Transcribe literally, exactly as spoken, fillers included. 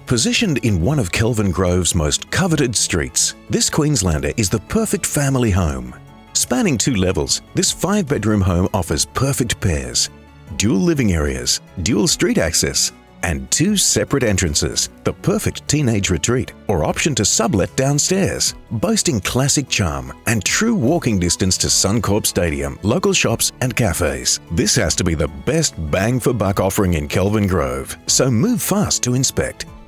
Positioned in one of Kelvin Grove's most coveted streets, this Queenslander is the perfect family home. Spanning two levels, this five-bedroom home offers perfect pairs, dual living areas, dual street access, and two separate entrances, the perfect teenage retreat or option to sublet downstairs. Boasting classic charm and true walking distance to Suncorp Stadium, local shops and cafes. This has to be the best bang for buck offering in Kelvin Grove, so move fast to inspect.